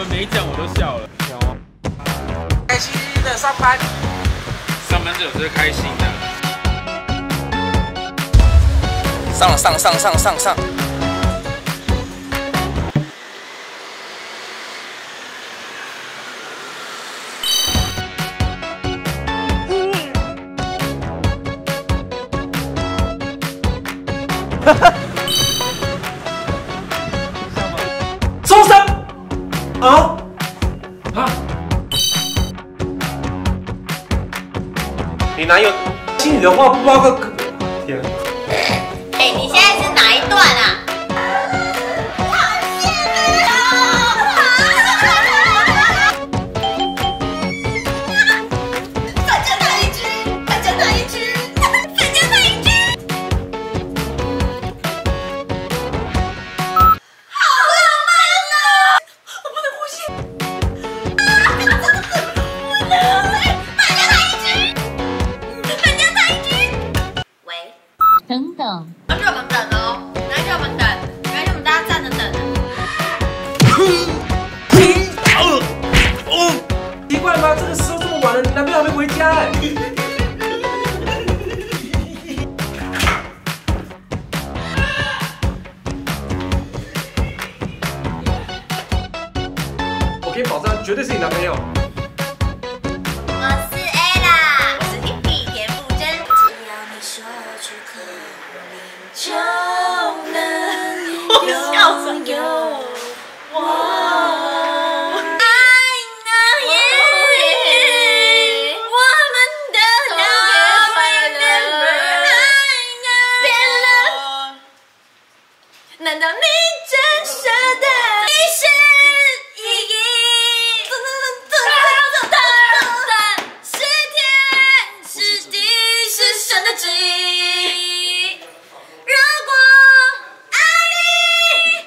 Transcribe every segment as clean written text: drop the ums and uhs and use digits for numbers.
们没讲我都笑了。有， 开心的上班， 上班是有这开心的。 上。 周三啊！你男友听你的话不包个？天！ 哎，你现在是哪一段啊？ 等等， 让我们等哦，来让我们等，来让我们大家站着等。 奇怪吗？这个时候这么晚了，你男朋友还没回家哎。我可以保证，绝对是你男朋友。 我是 A 啦，我是一匹田馥甄。只要你说出口，你就能拥有我。难道你真舍得一生一意？是天是地是神的旨意。如果爱你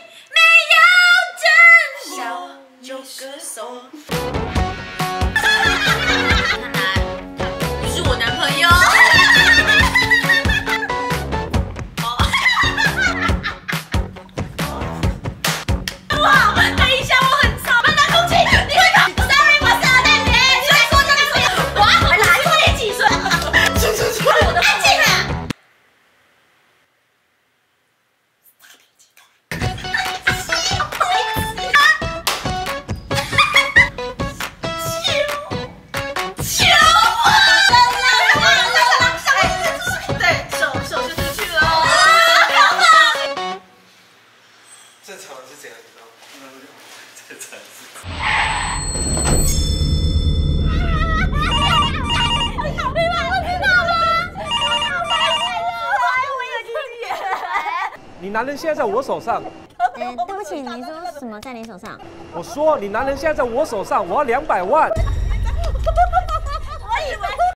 没有真相，就歌颂。看来他不是我男朋友。 正常是怎样？你知道吗？正常是。你男人现在在我手上。 对不起，你说什么在你手上？ 我说你男人现在在我手上，我要200万。